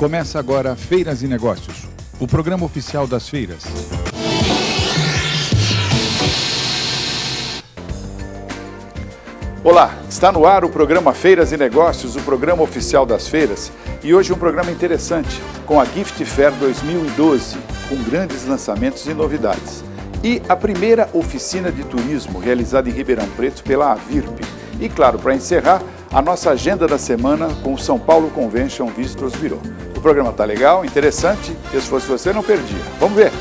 Começa agora Feiras e Negócios, o programa oficial das feiras. Olá, está no ar o programa Feiras e Negócios, o programa oficial das feiras. E hoje um programa interessante, com a Gift Fair 2012, com grandes lançamentos e novidades. E a primeira oficina de turismo realizada em Ribeirão Preto pela Avirp. E claro, para encerrar, a nossa agenda da semana com o São Paulo Convention Visitors Bureau. O programa está legal, interessante, e se fosse você não perdia. Vamos ver!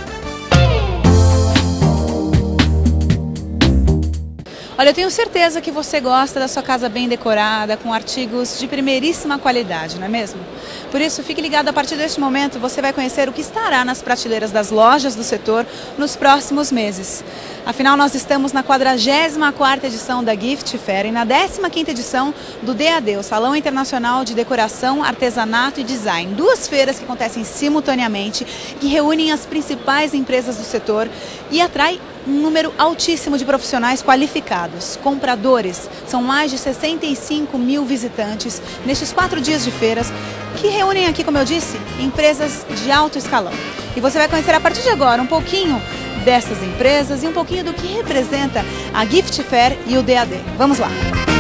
Olha, eu tenho certeza que você gosta da sua casa bem decorada, com artigos de primeiríssima qualidade, não é mesmo? Por isso, fique ligado, a partir deste momento você vai conhecer o que estará nas prateleiras das lojas do setor nos próximos meses. Afinal, nós estamos na 44ª edição da Gift Fair e na 15ª edição do DAD, o Salão Internacional de Decoração, Artesanato e Design. Duas feiras que acontecem simultaneamente, que reúnem as principais empresas do setor e atrai um número altíssimo de profissionais qualificados, compradores. São mais de 65 mil visitantes nestes 4 dias de feiras que reúnem aqui, como eu disse, empresas de alto escalão. E você vai conhecer a partir de agora um pouquinho dessas empresas e um pouquinho do que representa a Gift Fair e o DAD. Vamos lá!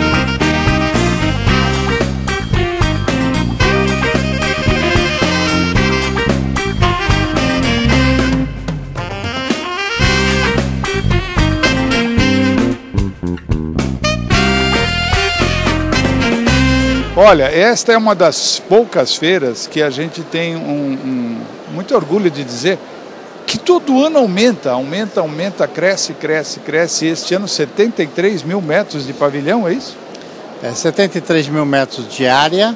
Olha, esta é uma das poucas feiras que a gente tem muito orgulho de dizer que todo ano aumenta, cresce. Este ano 73 mil metros de pavilhão, é isso? 73 mil metros de área,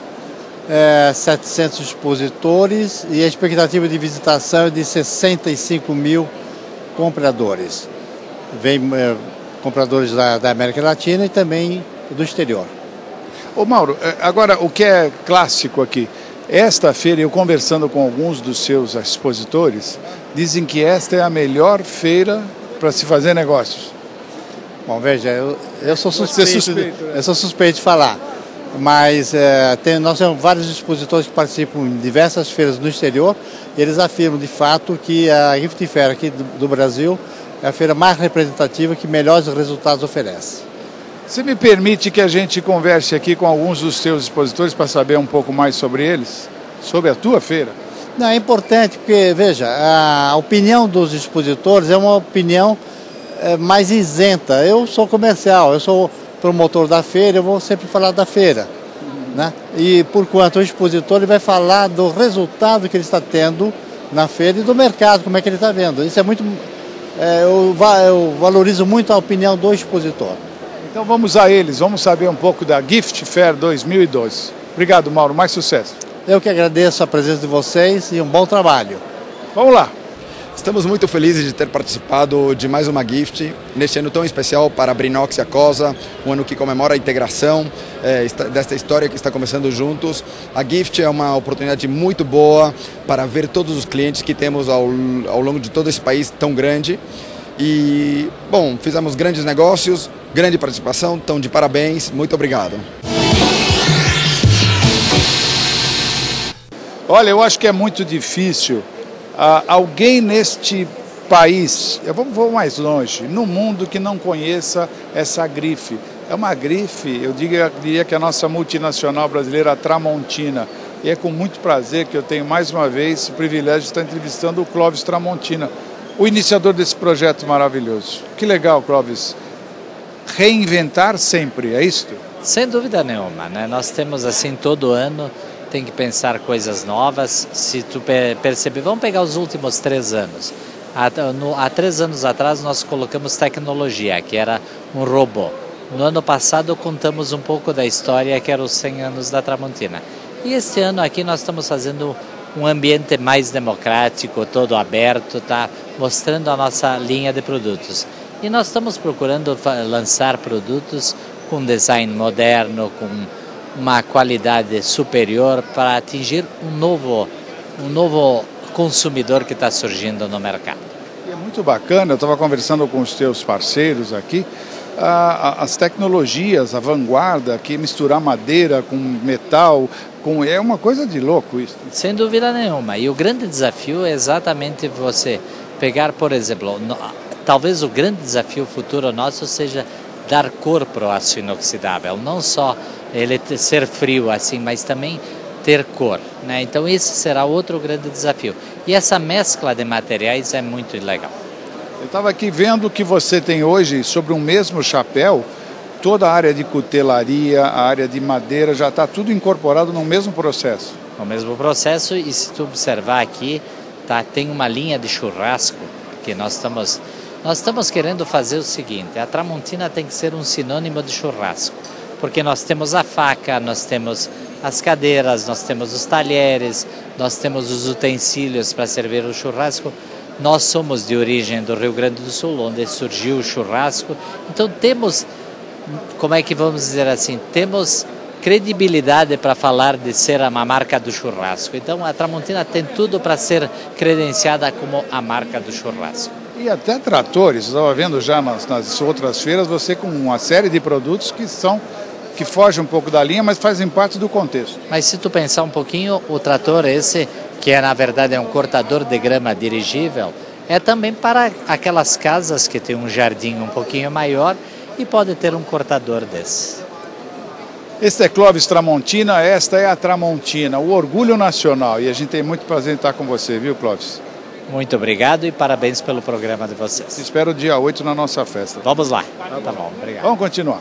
700 expositores e a expectativa de visitação é de 65 mil compradores. Vem compradores da América Latina e também do exterior. Ô Mauro, agora o que é clássico aqui, esta feira, eu conversando com alguns dos seus expositores, dizem que esta é a melhor feira para se fazer negócios. Bom, veja, eu sou suspeito de falar, mas nós temos vários expositores que participam em diversas feiras no exterior e eles afirmam de fato que a Gift Fair aqui do Brasil é a feira mais representativa que melhores resultados oferece. Você me permite que a gente converse aqui com alguns dos seus expositores para saber um pouco mais sobre eles? Sobre a tua feira? Não, é importante porque, veja, a opinião dos expositores é uma opinião mais isenta. Eu sou comercial, eu sou promotor da feira, eu vou sempre falar da feira. Né? E por quanto o expositor ele vai falar do resultado que ele está tendo na feira e do mercado, como é que ele está vendo. Isso é muito... eu valorizo muito a opinião do expositor. Então vamos a eles, vamos saber um pouco da Gift Fair 2012. Obrigado, Mauro, mais sucesso. Eu que agradeço a presença de vocês e um bom trabalho. Vamos lá. Estamos muito felizes de ter participado de mais uma Gift, neste ano tão especial para a Brinox e a Cosa, um ano que comemora a integração desta história que está começando juntos. A Gift é uma oportunidade muito boa para ver todos os clientes que temos ao longo de todo esse país tão grande. E, bom, fizemos grandes negócios, grande participação, então de parabéns, muito obrigado. Olha, eu acho que é muito difícil alguém neste país, eu vou mais longe, no mundo que não conheça essa grife. É uma grife, eu diria que a nossa multinacional brasileira, a Tramontina. E é com muito prazer que eu tenho mais uma vez o privilégio de estar entrevistando o Clóvis Tramontina, o iniciador desse projeto maravilhoso. Que legal, Clóvis. Reinventar sempre, é isto? Sem dúvida nenhuma, né? Nós temos assim todo ano, tem que pensar coisas novas. Se tu perceber, vamos pegar os últimos 3 anos. Há 3 anos atrás nós colocamos tecnologia, que era um robô. No ano passado contamos um pouco da história, que era os 100 anos da Tramontina. E este ano aqui nós estamos fazendo um ambiente mais democrático, todo aberto, tá mostrando a nossa linha de produtos. E nós estamos procurando lançar produtos com design moderno, com uma qualidade superior para atingir um novo consumidor que está surgindo no mercado. E é muito bacana, eu estava conversando com os teus parceiros aqui, as tecnologias, a vanguarda, que misturar madeira com metal, É uma coisa de louco isso. Sem dúvida nenhuma. E o grande desafio é exatamente você pegar, por exemplo, talvez o grande desafio futuro nosso seja dar cor para o aço inoxidável. Não só ele ser frio assim, mas também ter cor, né? Então esse será outro grande desafio. E essa mescla de materiais é muito legal. Eu estava aqui vendo que você tem hoje, sobre um mesmo chapéu, toda a área de cutelaria, a área de madeira, já está tudo incorporado no mesmo processo. No mesmo processo, e se tu observar aqui, tem uma linha de churrasco, que nós estamos querendo fazer o seguinte: a Tramontina tem que ser um sinônimo de churrasco, porque nós temos a faca, nós temos as cadeiras, nós temos os talheres, nós temos os utensílios para servir o churrasco. Nós somos de origem do Rio Grande do Sul, onde surgiu o churrasco, então temos, como é que vamos dizer assim, temos credibilidade para falar de ser uma marca do churrasco. Então a Tramontina tem tudo para ser credenciada como a marca do churrasco. E até tratores, eu estava vendo já nas outras feiras, você com uma série de produtos que fogem um pouco da linha, mas fazem parte do contexto. Mas se tu pensar um pouquinho, o trator esse, que na verdade é um cortador de grama dirigível, é também para aquelas casas que tem um jardim um pouquinho maior e pode ter um cortador desse. Este é Clóvis Tramontina, esta é a Tramontina, o orgulho nacional. E a gente tem muito prazer em estar com você, viu, Clóvis? Muito obrigado e parabéns pelo programa de vocês. Te espero dia 8 na nossa festa. Vamos lá. Tá bom, obrigado. Vamos continuar.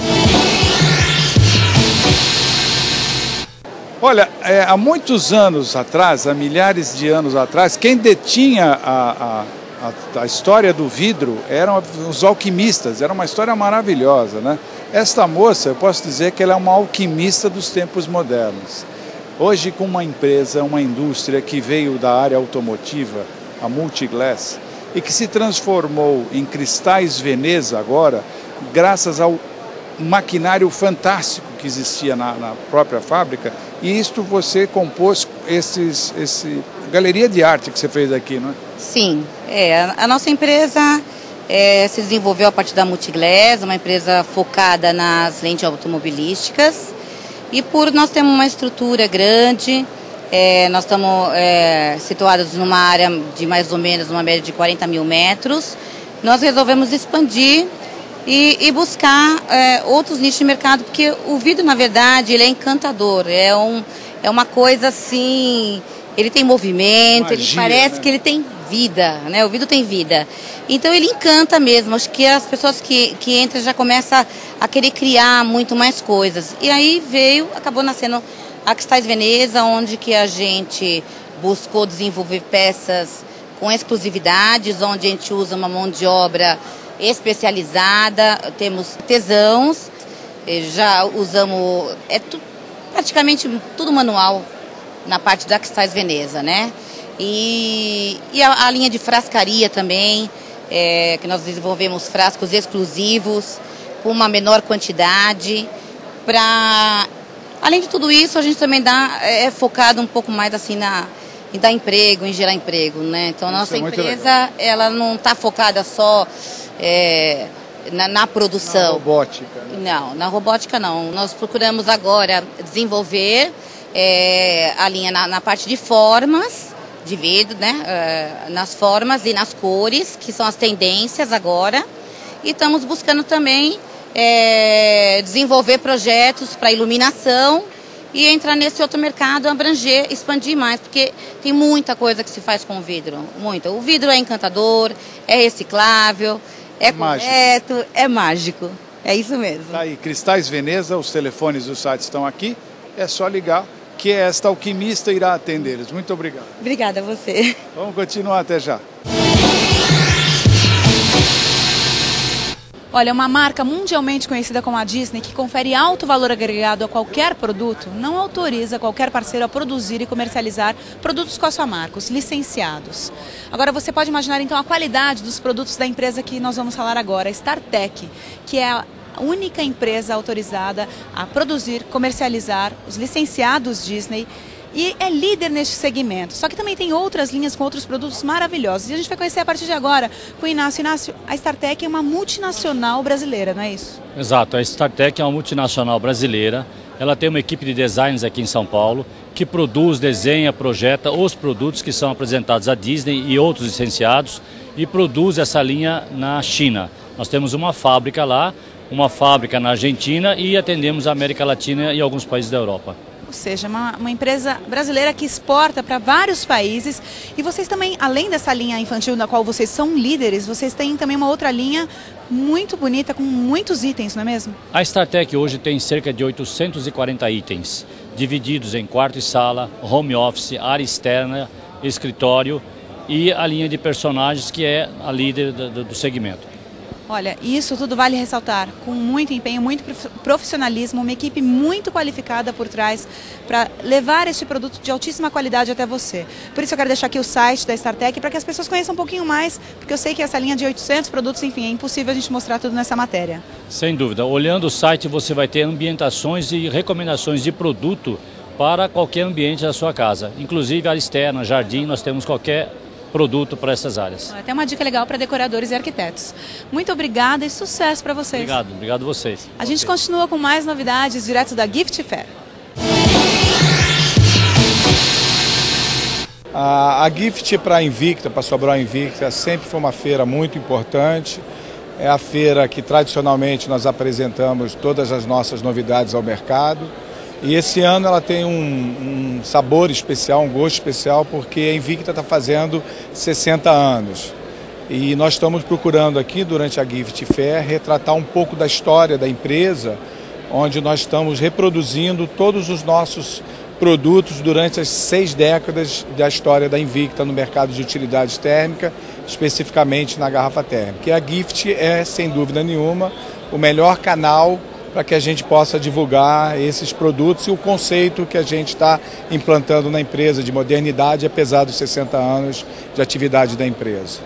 Olha, há muitos anos atrás, há milhares de anos atrás, quem detinha a história do vidro eram os alquimistas, era uma história maravilhosa, né? Esta moça, eu posso dizer que ela é uma alquimista dos tempos modernos. Hoje, com uma empresa, uma indústria que veio da área automotiva, a Multiglass, e que se transformou em Cristais Veneza agora, graças ao maquinário fantástico que existia na própria fábrica, e isto você compôs esse galeria de arte que você fez aqui, não é? Sim, a nossa empresa se desenvolveu a partir da Multiglass, uma empresa focada nas lentes automobilísticas, e por nós temos uma estrutura grande, nós estamos situados numa área de mais ou menos uma média de 40 mil metros, nós resolvemos expandir e buscar outros nichos de mercado, porque o vidro, na verdade, ele é encantador, é uma coisa assim, ele tem movimento, magia, ele parece, né, que ele tem vida, né? O vidro tem vida. Então ele encanta mesmo, acho que as pessoas que entram já começam a querer criar muito mais coisas. E aí acabou nascendo a Cristais Veneza, onde que a gente buscou desenvolver peças com exclusividades, onde a gente usa uma mão de obra especializada, temos artesãos, já usamos, praticamente tudo manual na parte da Cristais Veneza, né? E a linha de frascaria também, que nós desenvolvemos frascos exclusivos, com uma menor quantidade. Além de tudo isso, a gente também é focado um pouco mais assim em dar emprego, em gerar emprego, né? Então, a nossa empresa, ela não está focada só na produção. Na robótica. Né? Não, na robótica não. Nós procuramos agora desenvolver a linha na parte de formas de vidro, né? Nas formas e nas cores, que são as tendências agora. E estamos buscando também desenvolver projetos para iluminação e entrar nesse outro mercado, abranger, expandir mais, porque tem muita coisa que se faz com o vidro, muita. O vidro é encantador, é reciclável, é correto, é mágico, é isso mesmo. Tá aí, Cristais Veneza, os telefones do site estão aqui, é só ligar que esta alquimista irá atendê-los. Muito obrigado. Obrigada a você. Vamos continuar, até já. Olha, uma marca mundialmente conhecida como a Disney, que confere alto valor agregado a qualquer produto, não autoriza qualquer parceiro a produzir e comercializar produtos com a sua marca, os licenciados. Agora você pode imaginar então a qualidade dos produtos da empresa que nós vamos falar agora, a StarTech, que é a única empresa autorizada a produzir, comercializar os licenciados Disney e é líder neste segmento. Só que também tem outras linhas com outros produtos maravilhosos. E a gente vai conhecer a partir de agora com o Inácio. Inácio, a StarTech é uma multinacional brasileira, não é isso? Exato, a StarTech é uma multinacional brasileira. Ela tem uma equipe de designers aqui em São Paulo que produz, desenha, projeta os produtos que são apresentados à Disney e outros licenciados e produz essa linha na China. Nós temos uma fábrica lá, uma fábrica na Argentina e atendemos a América Latina e alguns países da Europa. Ou seja, uma empresa brasileira que exporta para vários países. E vocês também, além dessa linha infantil na qual vocês são líderes, vocês têm também uma outra linha muito bonita, com muitos itens, não é mesmo? A StarTech hoje tem cerca de 840 itens, divididos em quarto e sala, home office, área externa, escritório e a linha de personagens que é a líder do segmento. Olha, isso tudo vale ressaltar, com muito empenho, muito profissionalismo, uma equipe muito qualificada por trás para levar este produto de altíssima qualidade até você. Por isso eu quero deixar aqui o site da StarTech para que as pessoas conheçam um pouquinho mais, porque eu sei que essa linha de 800 produtos, enfim, é impossível a gente mostrar tudo nessa matéria. Sem dúvida, olhando o site você vai ter ambientações e recomendações de produto para qualquer ambiente da sua casa, inclusive área externa, jardim, nós temos qualquer produto para essas áreas. Até uma dica legal para decoradores e arquitetos. Muito obrigada e sucesso para vocês. Obrigado a vocês. A gente continua com mais novidades direto da Gift Fair. A Gift para a Invicta, para Sobral Invicta, sempre foi uma feira muito importante. É a feira que tradicionalmente nós apresentamos todas as nossas novidades ao mercado. E esse ano ela tem um sabor especial, um gosto especial, porque a Invicta está fazendo 60 anos. E nós estamos procurando aqui, durante a Gift Fair, retratar um pouco da história da empresa, onde nós estamos reproduzindo todos os nossos produtos durante as 6 décadas da história da Invicta no mercado de utilidades térmicas, especificamente na garrafa térmica. E a Gift é, sem dúvida nenhuma, o melhor canal para que a gente possa divulgar esses produtos e o conceito que a gente está implantando na empresa de modernidade, apesar dos 60 anos de atividade da empresa.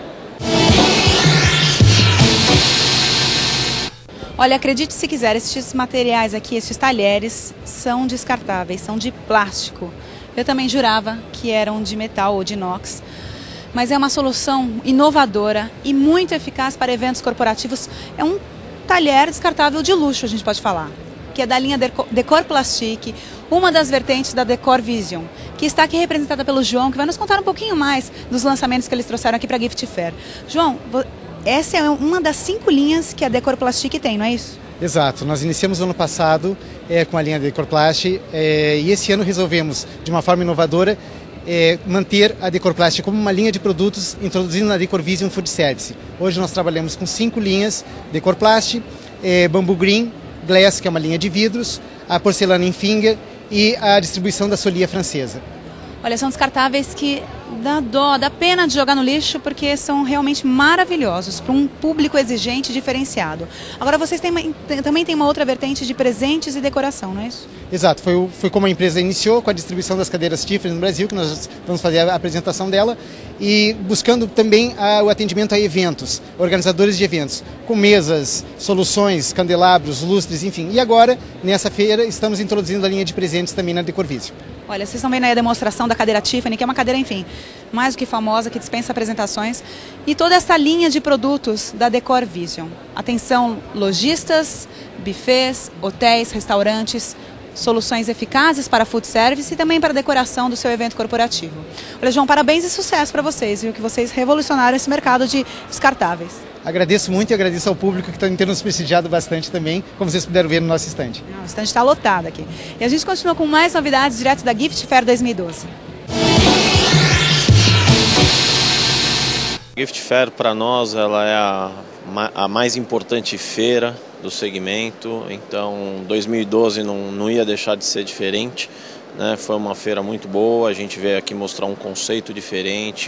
Olha, acredite se quiser, estes materiais aqui, estes talheres, são descartáveis, são de plástico. Eu também jurava que eram de metal ou de inox, mas é uma solução inovadora e muito eficaz para eventos corporativos. É um talher descartável de luxo, a gente pode falar, que é da linha Decor Plastic, uma das vertentes da Decor Vision, que está aqui representada pelo João, que vai nos contar um pouquinho mais dos lançamentos que eles trouxeram aqui para a Gift Fair. João, essa é uma das 5 linhas que a Decor Plastic tem, não é isso? Exato, nós iniciamos no ano passado com a linha Decor Plastic e esse ano resolvemos, de uma forma inovadora, manter a Decor Plastic como uma linha de produtos, introduzindo na Decor Vision Food Service. Hoje nós trabalhamos com 5 linhas: Decor Plastic, Bamboo Green, Glass, que é uma linha de vidros, a porcelana em finger e a distribuição da Solia francesa. Olha, são descartáveis que dá dó, dá pena de jogar no lixo, porque são realmente maravilhosos para um público exigente e diferenciado. Agora vocês também têm uma outra vertente de presentes e decoração, não é isso? Exato, foi como a empresa iniciou, com a distribuição das cadeiras Tiffany no Brasil, que nós vamos fazer a apresentação dela, e buscando também o atendimento a eventos, organizadores de eventos, com mesas, soluções, candelabros, lustres, enfim. E agora, nessa feira, estamos introduzindo a linha de presentes também na Decor Vision. Olha, vocês estão vendo aí a demonstração da cadeira Tiffany, que é uma cadeira, enfim, mais do que famosa, que dispensa apresentações. E toda essa linha de produtos da Decor Vision. Atenção, lojistas, buffets, hotéis, restaurantes, soluções eficazes para food service e também para a decoração do seu evento corporativo. Olha, João, parabéns e sucesso para vocês, viu? Que vocês revolucionaram esse mercado de descartáveis. Agradeço muito e agradeço ao público que está tendo nos prestigiado bastante também, como vocês puderam ver no nosso estande. O estande está lotado aqui. E a gente continua com mais novidades direto da Gift Fair 2012. Gift Fair para nós ela é a mais importante feira do segmento, então 2012 não ia deixar de ser diferente, né? Foi uma feira muito boa, a gente veio aqui mostrar um conceito diferente,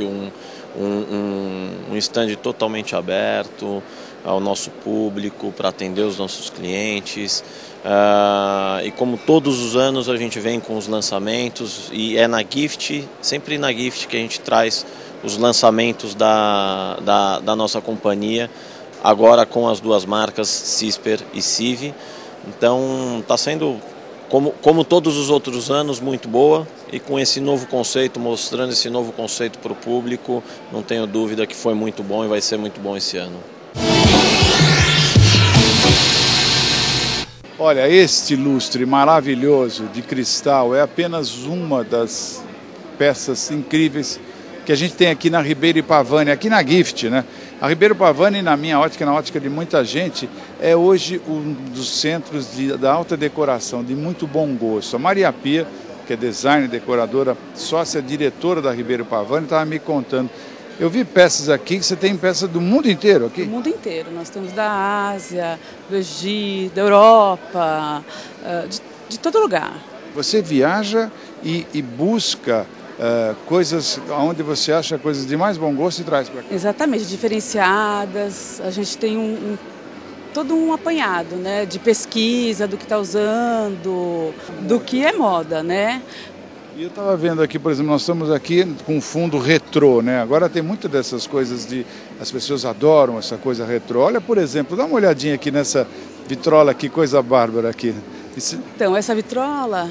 um stand totalmente aberto ao nosso público, para atender os nossos clientes. E como todos os anos a gente vem com os lançamentos, e é na Gift, sempre na Gift que a gente traz os lançamentos da nossa companhia, agora com as 2 marcas Cisper e Civi. Então está sendo, como todos os outros anos, muito boa, e com esse novo conceito, mostrando esse novo conceito para o público, não tenho dúvida que foi muito bom e vai ser muito bom esse ano. Olha, este lustre maravilhoso de cristal é apenas uma das peças incríveis que a gente tem aqui na Ribeiro Pavani, aqui na Gift, né? A Ribeiro Pavani, na minha ótica, na ótica de muita gente, é hoje um dos centros da alta decoração, de muito bom gosto. A Maria Pia, que é designer, decoradora, sócia diretora da Ribeiro Pavani, estava me contando. Eu vi peças aqui, que você tem peças do mundo inteiro aqui? Do mundo inteiro. Nós temos da Ásia, do Egito, da Europa, de todo lugar. Você viaja e busca coisas onde você acha coisas de mais bom gosto e traz para cá. Exatamente, diferenciadas. A gente tem todo um apanhado, né, de pesquisa do que está usando, do que é moda, né? E eu estava vendo aqui, por exemplo, nós estamos aqui com um fundo retrô, né? Agora tem muitas dessas coisas as pessoas adoram essa coisa retrô. Olha, por exemplo, dá uma olhadinha aqui nessa vitrola aqui, coisa bárbara aqui. Então, essa vitrola,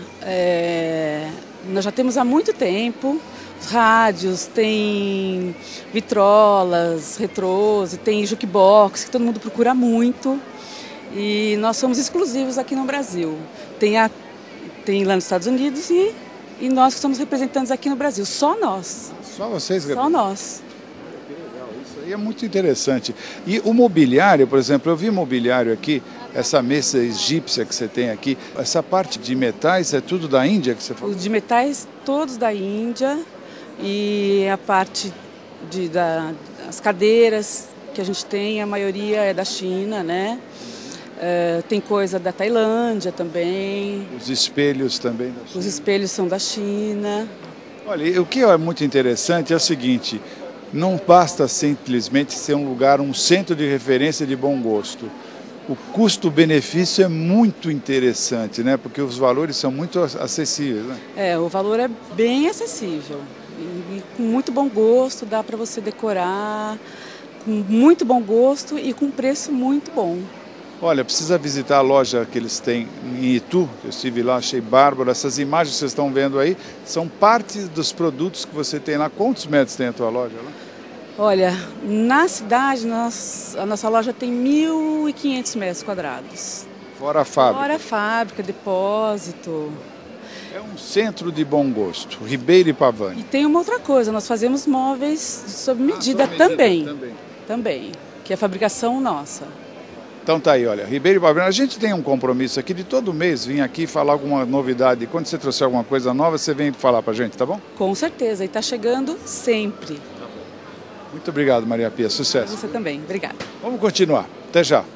nós já temos há muito tempo. Os rádios, tem vitrolas, retrôs, tem jukebox, que todo mundo procura muito. E nós somos exclusivos aqui no Brasil. Tem lá nos Estados Unidos e nós que somos representantes aqui no Brasil. Só nós. Só vocês? Só nós. Que legal, isso aí é muito interessante. E o mobiliário, por exemplo, eu vi mobiliário aqui, essa mesa egípcia que você tem aqui, essa parte de metais é tudo da Índia que você falou? Os de metais todos da Índia e a parte das cadeiras que a gente tem, a maioria é da China, né? Tem coisa da Tailândia também. Os espelhos também da China. Os espelhos são da China. Olha, o que é muito interessante é o seguinte, não basta simplesmente ser um lugar, um centro de referência de bom gosto. O custo-benefício é muito interessante, né? Porque os valores são muito acessíveis, né? O valor é bem acessível. E com muito bom gosto, dá para você decorar com muito bom gosto e com preço muito bom. Olha, precisa visitar a loja que eles têm em Itu, eu estive lá, achei bárbaro. Essas imagens que vocês estão vendo aí são parte dos produtos que você tem lá. Quantos metros tem a tua loja lá? Olha, na cidade a nossa loja tem 1.500 metros quadrados. Fora a fábrica? Fora a fábrica, depósito. É um centro de bom gosto, Ribeiro Pavani. E tem uma outra coisa, nós fazemos móveis sob medida, também, que é a fabricação nossa. Então tá aí, olha, Ribeiro Pavani, a gente tem um compromisso aqui de todo mês vir aqui falar alguma novidade. Quando você trouxer alguma coisa nova, você vem falar pra gente, tá bom? Com certeza, e tá chegando sempre. Muito obrigado, Maria Pia, sucesso. Você também, obrigada. Vamos continuar, até já.